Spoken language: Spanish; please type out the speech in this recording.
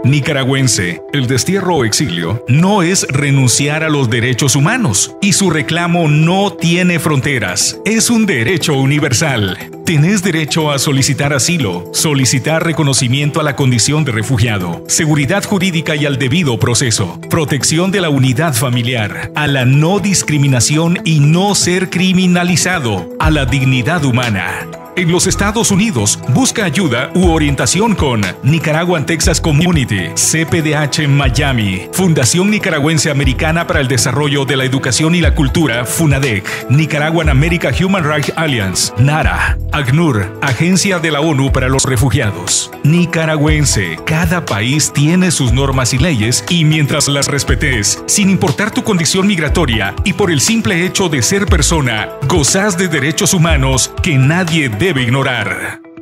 Nicaragüense, el destierro o exilio no es renunciar a los derechos humanos y su reclamo no tiene fronteras. Es un derecho universal. Tenés derecho a solicitar asilo, solicitar reconocimiento a la condición de refugiado, seguridad jurídica y al debido proceso, protección de la unidad familiar, a la no discriminación y no ser criminalizado, a la dignidad humana. En los Estados Unidos, busca ayuda u orientación con Nicaraguan Texas Community, CPDH Miami, Fundación Nicaragüense Americana para el Desarrollo de la Educación y la Cultura, FUNADEC, Nicaraguan America Human Rights Alliance, NARA, ACNUR, Agencia de la ONU para los Refugiados. Nicaragüense, cada país tiene sus normas y leyes y mientras las respetes, sin importar tu condición migratoria y por el simple hecho de ser persona, gozás de derechos humanos que nadie debe ignorar.